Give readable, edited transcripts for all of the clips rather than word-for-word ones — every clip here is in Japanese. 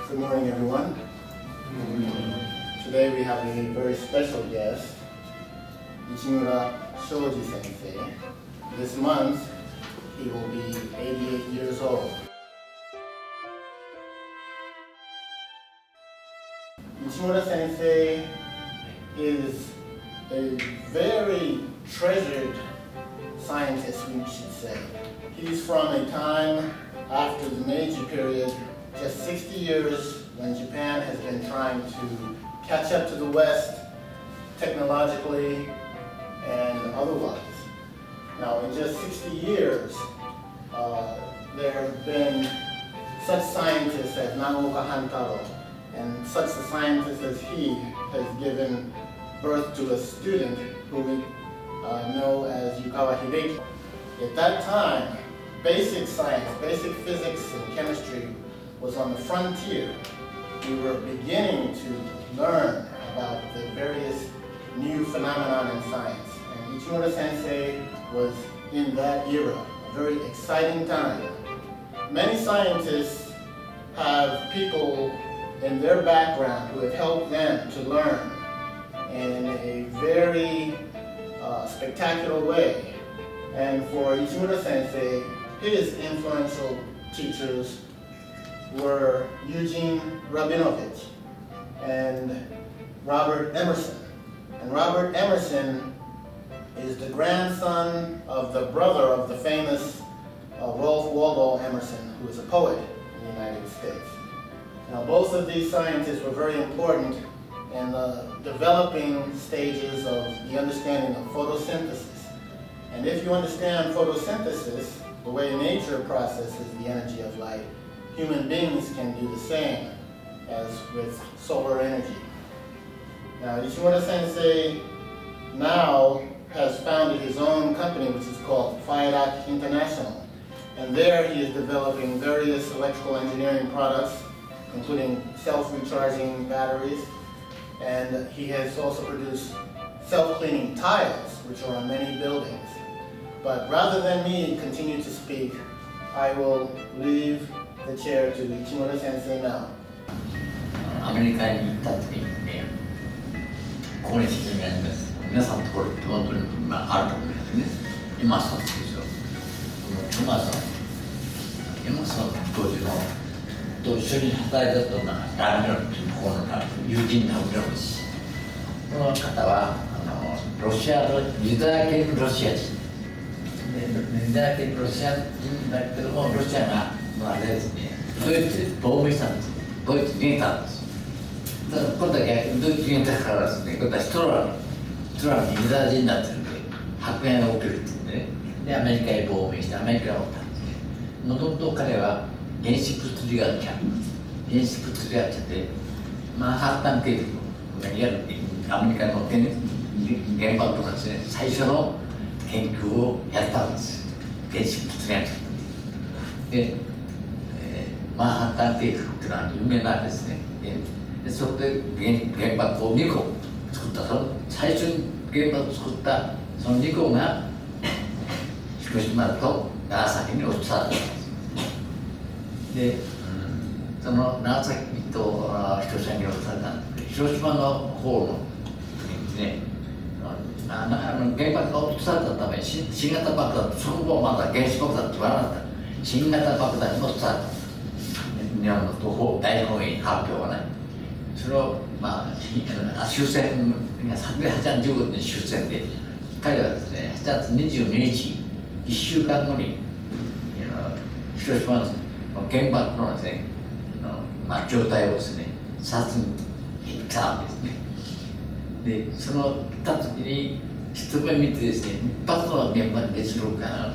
Good morning, everyone. Today we have a very special guest, Ichimura Shoji Sensei. This month, he will be 88 years old. Ichimura Sensei is a very treasured scientist, we should say. He's from a time after the Meiji period, just 60 years when Japan has been trying to catch up to the West technologically and otherwise. Now, in just 60 years, there have been such scientists as Nagaoka Hantaro, and such a scientist as he has given birth to a student who we know as Yukawa Hideki. At that time, basic science, basic physics and chemistry was on the frontier. We were beginning to learn about the various new phenomena in science. And Ichimura Sensei was in that era, a very exciting time. Many scientists have people in their background who have helped them to learn in a very spectacular way. And for Ichimura Sensei, his influential teachers were Eugene Rabinovich and Robert Emerson. And Robert Emerson is the grandson of the brother of the famous Ralph Waldo Emerson, who is a poet in the United States. Now, both of these scientists were very important in the developing stages of the understanding of photosynthesis. And if you understand photosynthesis, the way nature processes the energy of light, human beings can do the same as with solar energy. Now, Ichimura Sensei now has founded his own company, which is called FIRAC International. And there he is developing various electrical engineering products, including self-recharging batteries. And he has also produced self-cleaning tiles, which are on many buildings. But rather than me continue to speak, I will leave the chair to Ichimura Sensei now. アメリカに行った時にね、ここに説明あります。皆さんのところ手元にあると思うんですね。エマソンでしょ。エマソン当時のと一緒に働いたとラミロっていうこの友人ラミロです。この方はロシアのユダヤ系ロシア人。ユダヤ系ロシア人だけども、ロシアがあれですね、ドイツで亡命したんです。ドイツに逃げたんです。だから今度は逆にドイツに逃げたからですね、今度はヒトラーにユダヤ人になってるんで、迫害が起きるっていうんでね、で、アメリカへ亡命してアメリカにおったんですね。もともと彼は原子物理学者で、マンハッタン計画、いわゆるアメリカの原爆のですね、最初の研究をやったんです。原子物理学者で、マンハッタン計画っていうのは有名なんですね。でそこで原爆を2個作った、最初に原爆を作ったその2個が広島と長崎に落とされたんです。で、その長崎と広島に落とされたんですけど、広島の方の時にですね、原爆が落とされたために新型爆弾、その後まだ原子爆弾って言わなかった。新型爆弾に落とされた。日本の東方大本営発表はね、それを終戦が385年終戦で、彼はですね、7月22日、1週間後に広島の原爆のですね、状態をですね、視察に行ったんですね。で、その行った時に一目見てですね、一発の原爆熱力原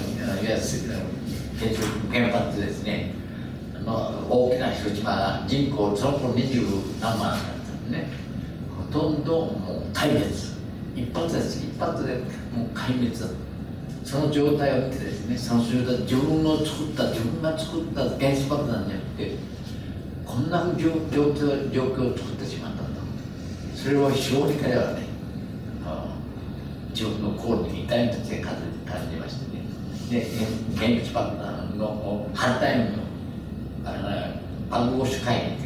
発でですね、大きな広島が人口その頃20何万だったんでね、ほとんどもう壊滅、一発でもう壊滅だった。その状態を見てですね、その状態自分が作った原子爆弾によってこんな状況を作ってしまったんだ。それを非常に彼はね、自分の心に痛みとして感じましてね。で、原子爆弾の反対の暗号主会議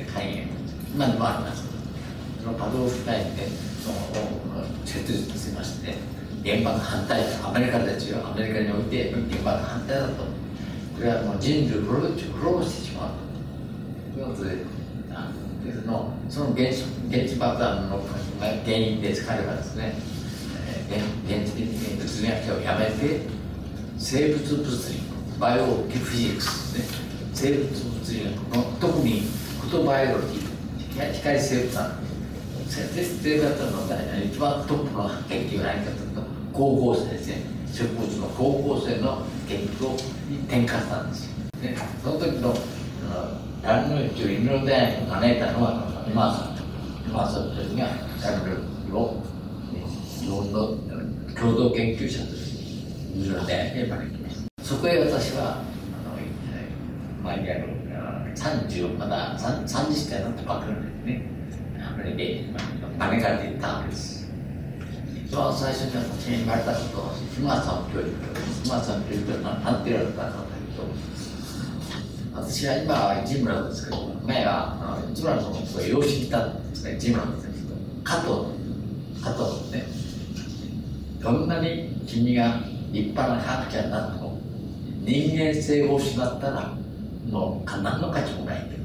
肝炎、今でもあります。そのパドロフ会で設立しまして、原爆反対、アメリカですよ、アメリカにおいて原爆反対だと、これはもう人類を滅ぼしてしまうということで、その原子爆弾の原因で彼はですね、原子物理学をやめて、生物物理、バイオフィジクスですね、生物物理学の特にフォトバイオロジー、光生物学、生物学の一番トップの研究は何かというと、光合成ですね、植物の光合成の研究に転換したんですよ。でその時のダルノイチをインド大学に招いたのは今さんたちがダルノイを日本の共同研究者としてインド大学に招きました。そこへ私はまだ30歳になったばかりですね、招かれていったわけです。一番最初に私に言われたことは、島さん教育は何て言われたかというと、私は今は市村ですけど、前は市村のことを養子にいたんですね、市村ですけど、加藤ですね、どんなに君が立派な科学者になっても、人間性を失ったら、もう何の価値もないと。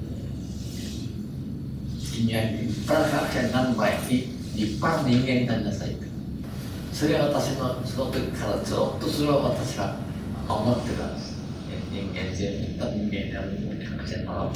君は立派な科学者になる前に立派な人間になりなさいと。それは私のその時からずっとそれを私は思ってたんです。人間性を持った人間になる科学者になろ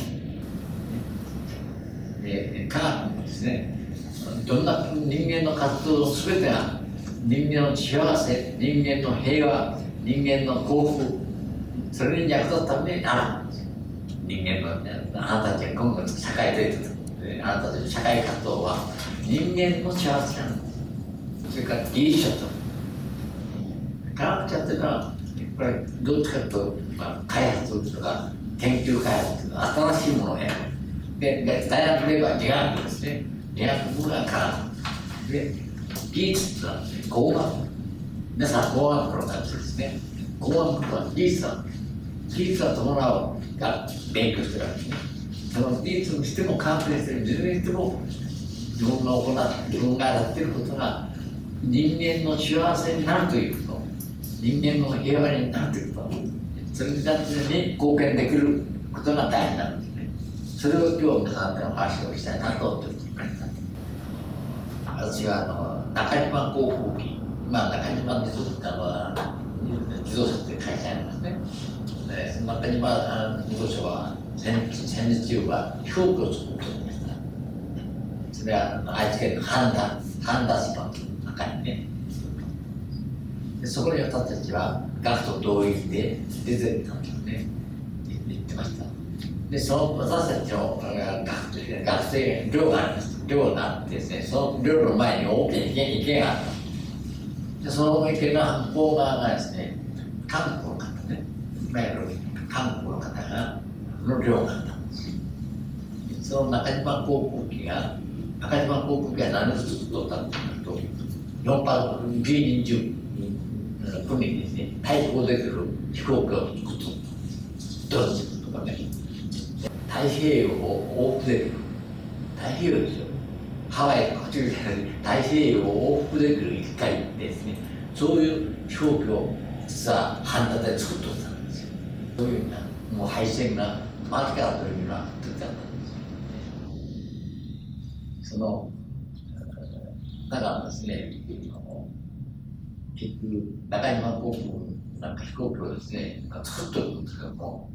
う。で、科学もですね、どんな人間の活動の全てが人間の幸せ、人間の平和、人間の幸福、それに役立つためになるんです。人間のあなたたちが今後の社会であなたたちの社会活動は人間の幸せなんです。それから技術者と科学者というのはやっぱりどっちかというと、開発とか研究開発というのは新しいものをやる。で大学では理学部ですね、理学部が科学で技術というのは工学部、皆さん工学部の学生ですね。工学部は技術なんです。技術は伴うが勉強してるわけですね。その技術にしても関係している自分にしても自分がやっていることが人間の幸せになるということ、人間の平和になるということ、それに貢献できることが大事なんですね。それを今日皆さんでお話をしたいなと思っておりました。私は中島航空機、今中島で作ったのは自動車という会社にありますね。中島自動車は戦時中は飛行機を作っておりました。それは愛知県の半田島の中にね。でそこに私たちは学徒動員で出てたんですね。言ってました。で、その私たちの学生寮があります。寮があってですね、その寮の前に大きな池があった。で、その池の向こう側がですね、韓国の方ね、いわゆる韓国の方がの寮があったんです。その中島航空機が何を作っとったかというと、4波 B20 国にですね、対抗できる飛行機を作っとった。ドイツとかね、太平洋を往復できる、太平洋ですよ。ハワイとか太平洋を往復できる機械ですね、そういう飛行機を実は半田で作っとったんですよ。そういうような、もう配線が間近だというのは作ってあったんです。だからですね、結局、中島航空なんか飛行機をですね、作っておるんですけども、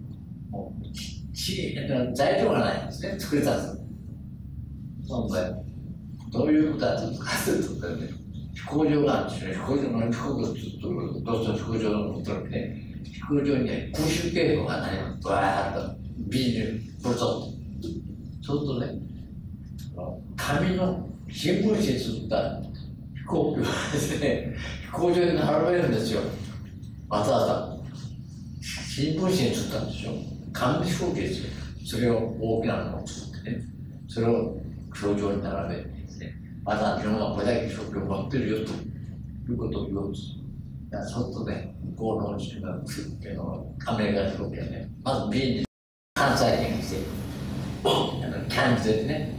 材料がないんですね、作り出す。なので、どういうことだというと、飛行場があるんですね、飛行場を作る、どうしても飛行場のことなんで、飛行場にね、空襲警報が鳴ります。わーっと、ビール、ボソッと。そうするとね、紙の新聞紙に作った飛行機をですね、飛行場に並べるんですよ。わざわざ。新聞紙に作ったんですよ。紙飛行機ですよ。それを大きなものを作ってね、それを飛行場に並べてですね、また自分はこれだけ飛行機を持ってるよということを言おうとする。そうするとね、向こうのアメリカの飛行機はね、まず B に関西圏にして、 キャンプでね、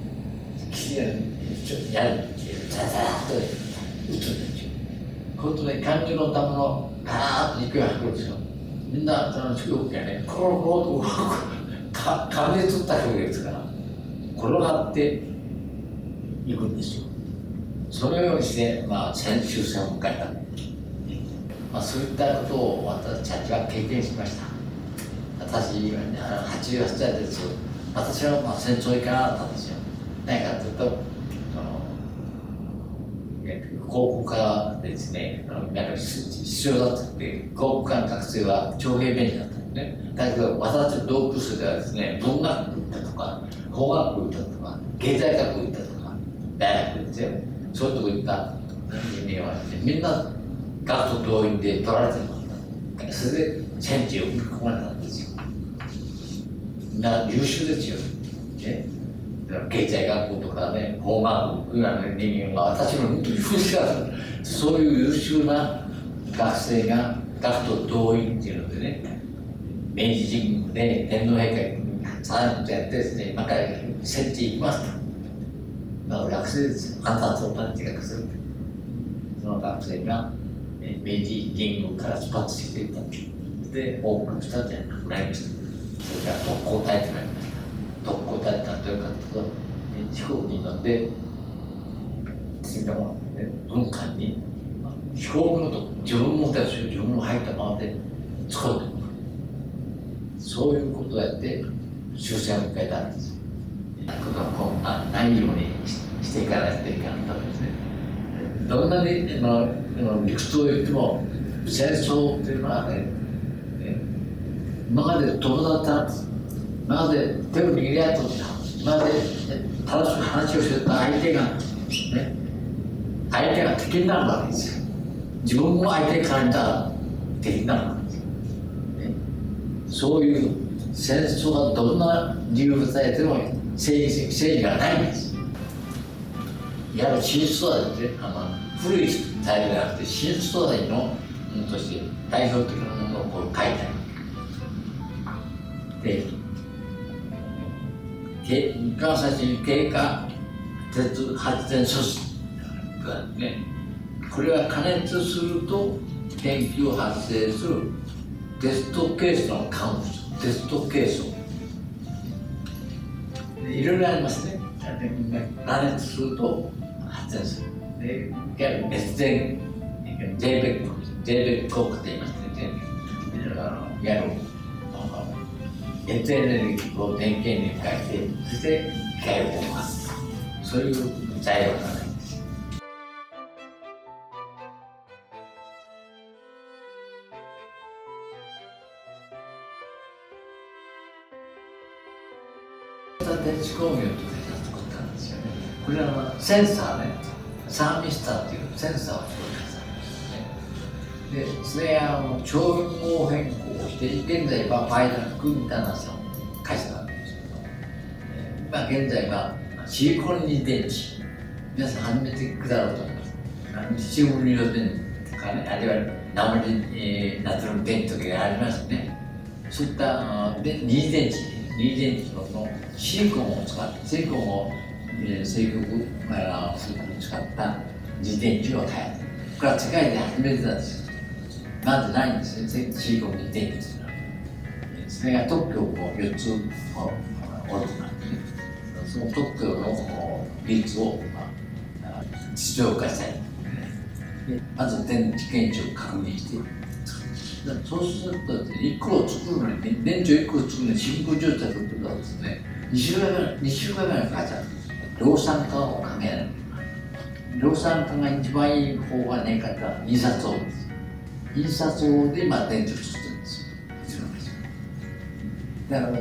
やる、ザザーッと撃つんですよ。こうするとね、漢字のためのガーッと勢いが吐くんですよ。みんな飛行機がね、コロコロと風で釣った飛行機ですから、転がっていくんですよ。そのようにして、終戦を迎えた。そういったことを私たちは経験しました。私、88歳です。私は戦争行かなかったんですよ。何かというと、高校からですね、必要だったので、高校からの学生は徴兵便利だったんですね。だけど、私の同級生ではですね、文学部行ったとか、法学部行ったとか、経済学部行ったとか、大学ですよ。そういうとこ行った人間はですね、みんな学徒動員で取られてしまった。それで戦地を吹き込まれたんですよ。みんな優秀ですよ。ね、経済学部とかね、法学部の人間は私も本当に優秀だった。そういう優秀な学生が学徒動員っていうのでね、明治神宮で天皇陛下にサインとやってですね、今から戦地行きますと。学生ですよ。あんたそうなって学生。その学生が明治神宮から出発していったんです。で、多くの人たちが亡くなりました。それから特攻隊となりました。特攻隊って何というかというと、飛行機に乗って、軍艦に飛行機のと自分もたち自分も入ったままで使うと。そういうことをやって終戦を迎えたんです。ないようにしていかないといけなかったんですね。どんなに理屈を言っても戦争というのはね、今まで友だったんです。今まで手を握り合ってた。今まで正しく話をしてた相手が敵になるわけですよ。自分も相手から見たら敵になるわけですよ。そういう戦争がどんな理由を伝えても正義がないんです。いわゆる新素材って古いスタイルじゃなくて新素材のものとして代表的なものをこう書いてある。で、一番最初に経過鉄発電素子がね、これは加熱すると電気を発生するテストケースの化合物、テストケースをいろいろありますね。加熱すると発電する。で、熱電、JBEC効果と言いますね。いわゆる熱エネルギーを電気エネルギーに変えて、そして機械を動かす。そういう材料がないんです。電子工業という会社を作ったんですよね。これはセンサーね、サーミスターというセンサーを作ったんですね。で、それは調合変更をして、現在はパイラックインターナショナルの会社なんですけど、今現在はシリコン二電池、皆さん初めてくだろうと思います。リチウムイオン電池とかね、あるいは鉛ナトリウム電池とかがありますね。そういった二電池のシリコンを使って、シリコンを正極に使った自転車を開発。これは世界で初めてなんですよ。まずないんですね、シリコン自転車というのは。それが特許を4つおるとなってね、その特許の技術を実用化したい。まず電池検知を確認して、そうすると1個を作るのに、電池を1個作るのに真空状態ということはですね、2週間ぐらいかかっちゃうんです。量産化を考えない。量産化が一番いい方がねえかった印刷法です。印刷法で今電池を作ってるんですよ。だから、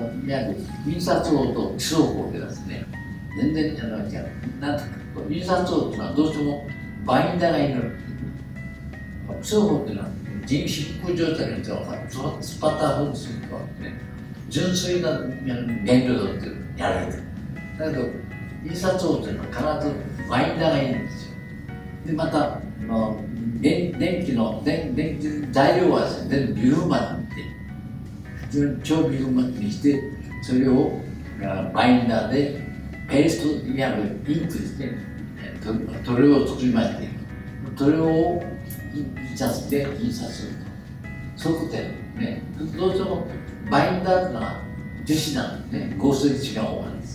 印刷法と基礎法ではですね、全然違う。なんとか、印刷法っていうのはどうしてもバインダーがいる。基礎法っていうのは真空状態の人はスパター分子とかね、純粋な原料だってやられてる。だけど、印刷法というのは必ずバインダーがいるんですよ。で、また、電気材料はですね、全部ビフマにして、超ビフマにして、それをバインダーでペーストにあるインクですね、それを作りまして、それを印刷で印刷すると。そういうことやね。どうしてもバインダーというのは樹脂なんでね、合成樹脂が多いんです。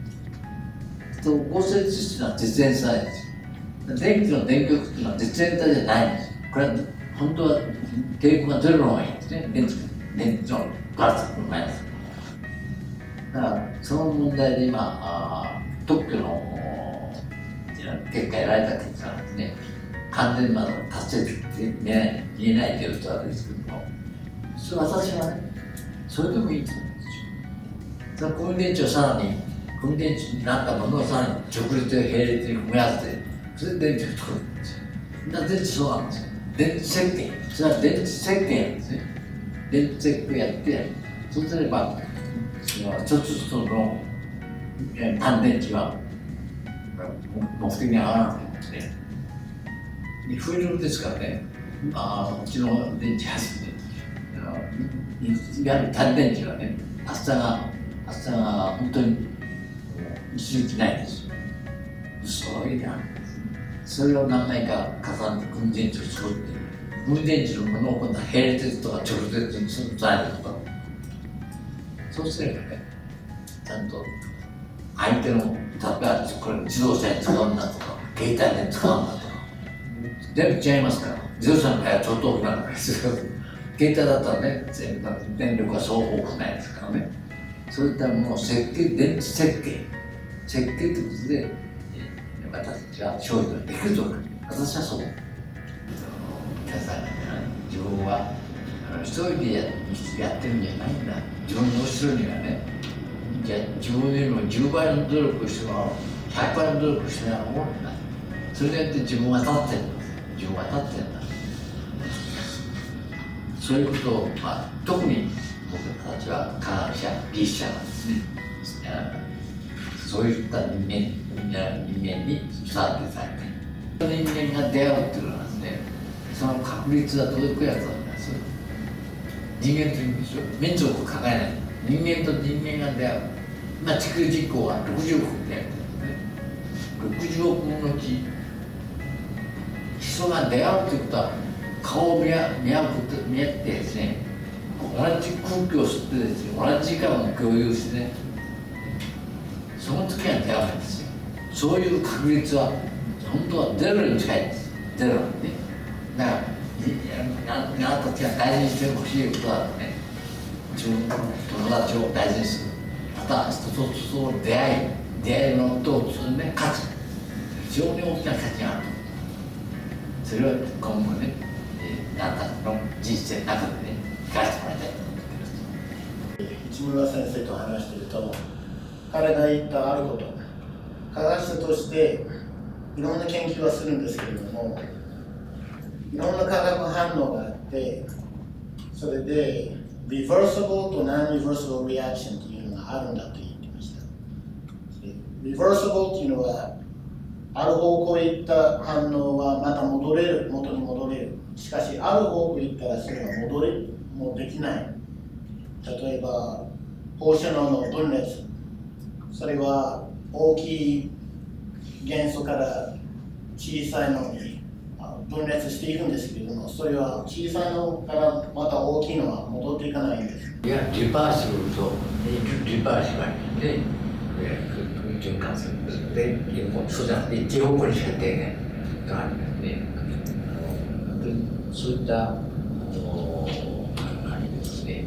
合成樹脂というのは絶縁体ですよ。電気の電極というのは絶縁体じゃないんですよ。これは本当は抵抗がゼロの方がいいんですね。電池のガラスの前です。だからその問題で今、特許の結果得られた結果なんですね。完全にまだ達成できない言えないということなんですけども、私はね、それでもいいと思うんですよ。その空電池をさらに、空電池になったものをさらに直列や並列に組み合わせて、それで電池を作るんですよ。電池そうなんですよ。電池設計、それは電池設計なんですね。電池設計をやって、そうすれば、ちょっとずつの乾電池は目的に合わなくてですね。フィルムですからね、うちの電池はですね、いわゆる乾電池はね、厚さが本当に一日ないんですよ。そういうのそれを何枚か重ねて空電池を作って、空電池のものを今度は並列とか直列にするとか、そうすればね、ちゃんと相手の例えばこれ自動車に使うんだとか、携帯で使うんだとか、全部違いますから、自動車の場合はちょっと大きなのですよ。携帯だったらね、電力がそう多くないですからね。そういったものを電池設計ということで、私たちは商品ができるとか、私はそう。皆さん、自分は一人でやってるんじゃないんだ。自分の後ろにはね、じゃあ自分よりも10倍の努力をしてもらおう、100倍の努力をしてもらおうんだ。それによって自分は立ってるんだ。自分は立ってるんだ。そういうことを、特に僕たちは科学者、技術者なんですね。そういった人間に育ててされて、人間が出会うっていうのはですね、その確率はどういうやつなんです。人間というんですよ。民族を抱えない。人間と人間が出会う。地球人口は60億で、60億分のうち人が出会うということは顔を見合ってですね、同じ空気を吸ってですね、同じ時間を共有してね、その時は出会うんですよ。そういう確率は本当はゼロに近いんです。ゼロにね。だからあなたたちが大事にしてほしいことはね、自分の友達を大事にする。また人と人と出会いのとね、価値、非常に大きな価値がある。それを今後ね、あなたの人生の中でね、生かしてもらいたいと思っています。 市村先生と話していると、彼が言ったあること、科学者としていろんな研究はするんですけれども、いろんな化学反応があって、それでreversible と non-reversible reaction というのがあるんだと言ってました。reversible というのは、ある方向へ行った反応はまた元に戻れる。しかし、ある方向へ行ったらそれは戻れもできない。例えば、放射能の分裂。それは大きい元素から小さいのに分裂していくんですけれども、それは小さいのからまた大きいのは戻っていかないんです。 いや、リバーシブルとリバーシブルで循環するんです。で、そうじゃなくて一方向にしか出ないがあるんですね。そういった感じですね。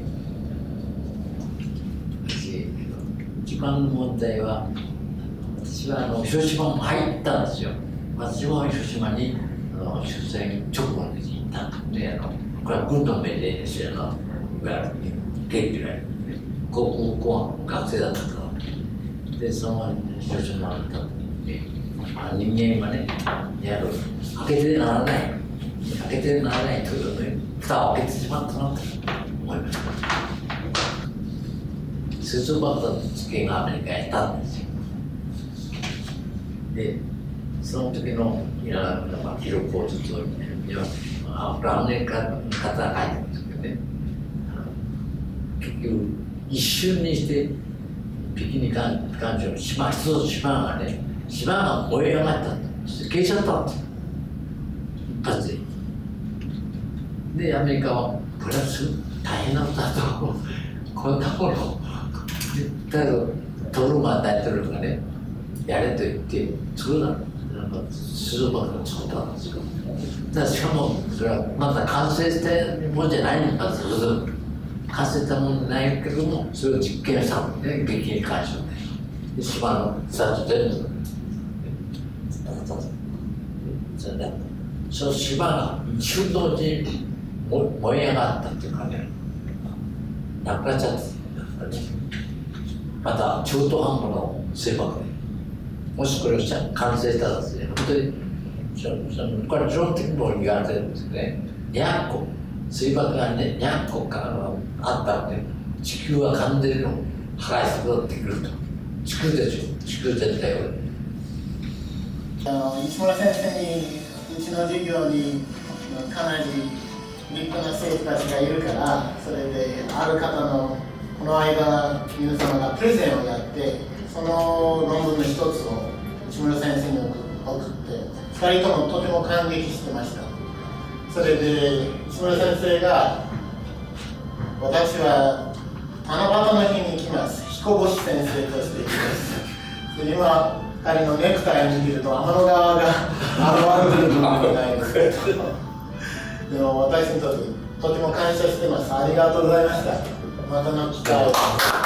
一番の問題は、私は広島も入ったんですよ。私も広島に終戦直後に行ったんで、これは軍の命令ですよ。いわゆる警備が航空公安の学生だったから。で、その広島に行った時に、人間はね、開けてならない。開けてならないというね、蓋を開けてしまったなと思いました。水素爆弾系がアメリカにいたんですよ。で、その時の記録をずっとアメリカの方が書いてるんですけどね、結局一瞬にしてビキニ関係の島、一つ島がね、島が燃え上がったんだ。そして消えちゃったんですよ。一発で。で、アメリカは、これは大変なことだと、こんなもの、だけど、トルマン大統領がね、やれと言って、作るな、水爆を作ったんですよ。しかも、それはまだ完成したものじゃないんだけど、完成したものじゃないけども、それを実験したのね、ビキニ干渉で。島のさっと全部。その島が一瞬同時に燃え上がったっていうかね、なくなっちゃった。また中途半端の水爆で、もしこれを完成したらですね、本当にこれ基本的にも言われてるんですね。200個水爆がね200個あったので、地球は完全に破壊することができると。地球でしょ、地球全体を。 西村先生にうちの授業にかなり立派な生徒たちがいるから、それである方のこの間皆様がプレゼンをやって、その論文の一つを内村先生に送って2人ともとても感激してました。それで内村先生が「私は七夕の日に来ます、彦星先生として来ます」で今彼のネクタイを見ると天の川が現れているかもしれないですけどでも私にとってとても感謝してます。ありがとうございました。またの機会を。